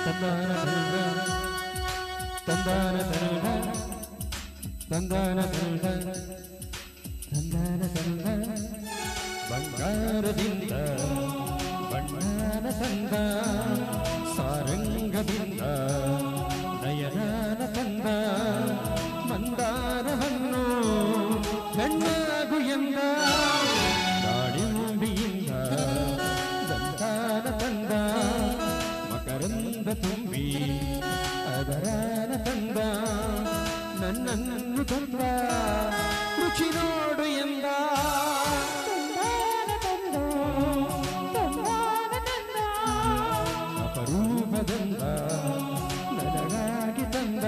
ತಂದಾನ ತಂದಾನ ತಂದಾನ ತಂದಾನ ತಂದ ಬಂಗಾರದಿಂದ ಬಣ್ಣಾನ ತಂದ ಸಾರಂಗದಿಂದ ನಯನಾನ ತಂದ ಮಂದಾರವನ್ನು ಹೆಣ್ಣಾಗು ಎಂದ ದಾಳಿಂಬಿಯಿಂದ ದಂತಾನ ತಂದ ಮಕರಂದ ತುಂಬಿ ಅದರಾನ ತಂದ ನನ್ನನ್ನು ತಂದ ರುಚಿ ನೋಡು ಎಂದ ಅಪರೂಪದಂದ ನನಗಾಗಿ ತಂದ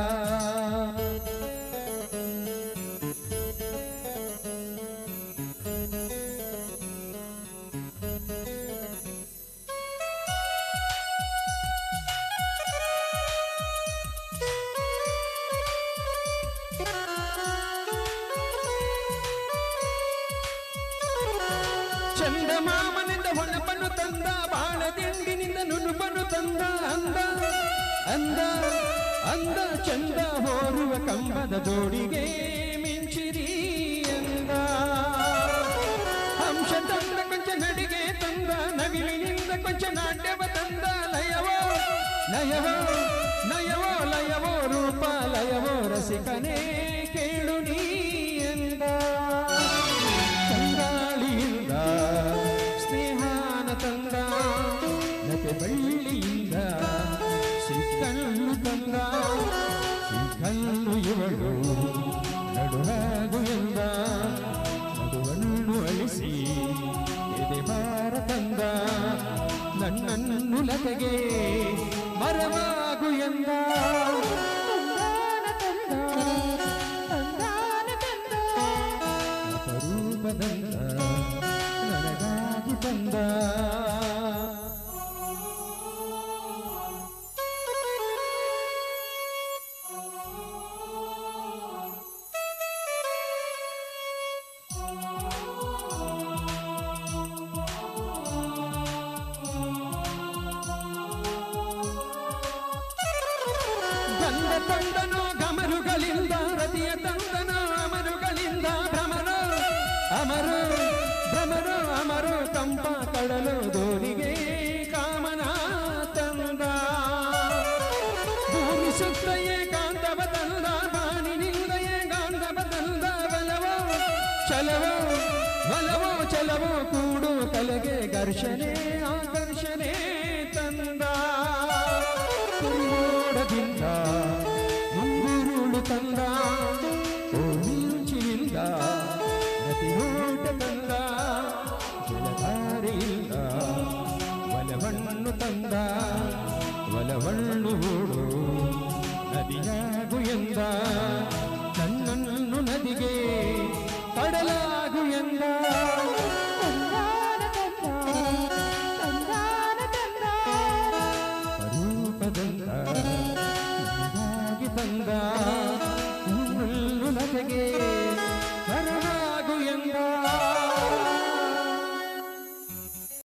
ಚಂದಮಾಮನಿಂದ ಹೊಳಪನ್ನು ತಂದ ಬಾಣದಿಂಡಿನಿಂದ ನುಣುಪನ್ನು ತಂದ ಅಂದ ಅಂದ ಅಂದ ಚಂದ ಹೋರುವ ಕಂಬದ ಜೋಡಿಗೆ ಮಿಂಚಿರಿ ಅಂದ ಹಂಸ ತಂದ ಕೊಂಚ ನಡಿಗೆ ತಂದ ನವಿಲಿನಿಂದ ಕೊಂಚ ನಾಟ್ಯವ ತಂದ ಲಯವೋ ಲಯವೋ ಲಯವೋ ಲಯವೋ ರೂಪ ಲಯವೋ ರಸಿಕನೇ ಕೇಳು ನೀ ಎಂದ ಚಂದಾಳಿಯಿಂದ ಸ್ನೇಹಾನ ತಂದ ನತೆ ಬಳ್ಳಿಯಿಂದ ಸಿಕ್ಕಲ್ಲು ತಂದ ಸಿಕ್ಕಲ್ಲು ಇವಳು ನಡುವಾಗು ಎಂದ ನಡುವನ್ನು ಅಳಿಸಿ ಎದೆ ಭಾರ ತಂದ ನನ್ನನ್ನು ಲತೆಗೆ ಮರವಾಗು ಎಂದ ಅಪರೂಪದಂದ ನನಗಾಗಿ ತಂದ ಗಂಧ ತಂದನು ಗಮರುಗಳಿಂದ ರತಿಯ ತಂದನು ಅಮರುಗಳಿಂದ ಭ್ರಮರು ಅಮರು ಭ್ರಮರು ಅಮರು ಕಂಪ ಕಡಲು ದೋಣಿಗೆ ಕಾಮನ ತಂದ ಭೂಮಿ ಸುತ್ತಯೇ ಕಾಂತವ ತಂದ ಬಾಣಿನಿಂದಯೇ ಗಾಂಧವ ತಂದ ಬಲವೋ ಚಲವೋ ಬಲವೋ ಚಲವೋ ಕೂಡು ಕಲೆಗೆ ಘರ್ಷಣೆ ಆಕರ್ಷಣೆ ತಂದ ಮೋಡದಿಂದ ಮುಂಗುರುಳು ತಂದ ಮಿಂಚಿನಿಂದ ಪ್ರತಿನೋಟ ತಂದ ಜಲಧಾರೆಯಿಂದ ಒಲವನ್ನು ತಂದ ಒಲವನ್ನು ಹೂಡು ನದಿಯಾಗು ಎಂದ